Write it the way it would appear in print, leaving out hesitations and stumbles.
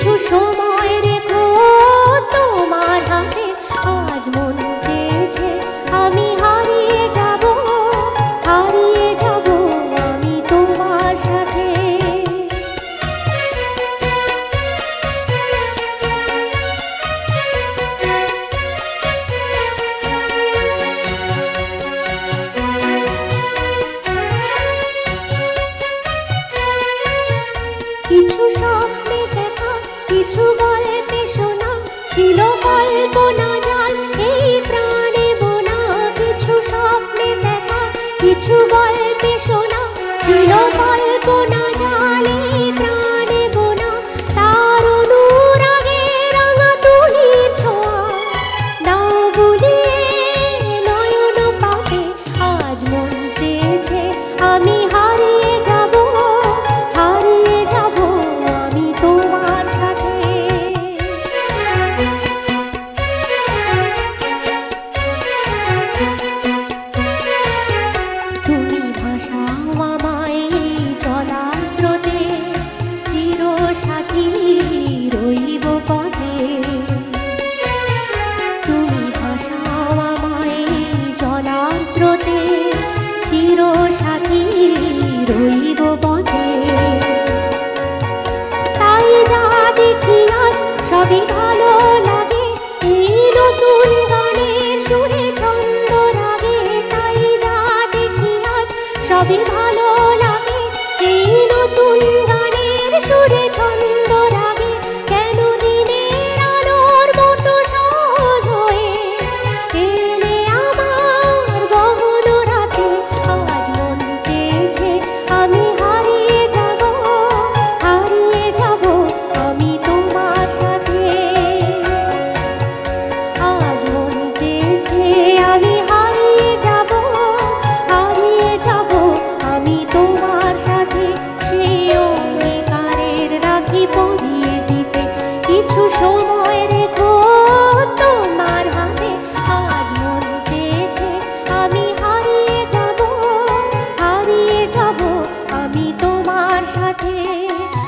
কিছু সময় রেখো তোমার হাতে, আজ মন চেয়েছে আমি হারিয়ে যাব, হারিয়ে যাব আমি তোমার সাথে। কিছু স্বপ্নে দেখা, কিছু গল্পে শোনা, ছিল কল্পনা জাল এই প্রাণে বোনা। কিছু স্বপ্নে দেখা, কিছু গল্পে শোনা, ছিল কল্পনা জাল এই প্রাণে বোনা। তার অনুরাগে রাঙা তুলির ছোঁয়া দাও বুলিয়ে নয়ন পাতে, আজ মন চেয়েছে আমি হারিয়ে যাব, হারিয়ে যাব আমি তোমার সাথে। তুমি ভাসাও আমায় এই চলা স্রোতে, চিরসাথী রইব পথে। তুমি ভাসাও আমায় এই চলা স্রোতে, চিরসাথী রইব পথে। তাই যা দেখি আজ সবই ভালো লাগে, এই নতুন গানের সুরে ছন্দ রাগে। তাই যা দেখি আজ সবই ভালো লাগে, এই নতুন গানের সুরে ছন্দ রাগে। কেন দিনের আলোর মতো সহজ হয়ে এলে আমার গহন রাতে, আজ মন চেয়েছে আমি হারিয়ে যাব, হারিয়ে যাব আমি তোমার সাথে। আজ মন চেয়েছে আমি হারিয়ে যাব, হারিয়ে যাব আমি তোমার সাথে। সেই অঙ্গীকারের রাখি পরিয়ে দিতে কিছু সময় রেখো তোমার হাতে, আজ মন চেয়েছে আমি হারিয়ে যাব, হারিয়ে যাব আমি তোমার সাথে।